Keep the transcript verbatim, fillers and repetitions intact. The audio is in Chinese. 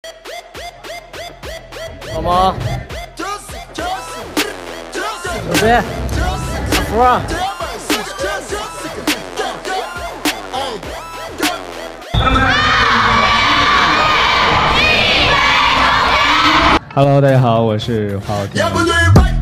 老毛，右边，小福啊。 Hello， 大家好，我是华浩天。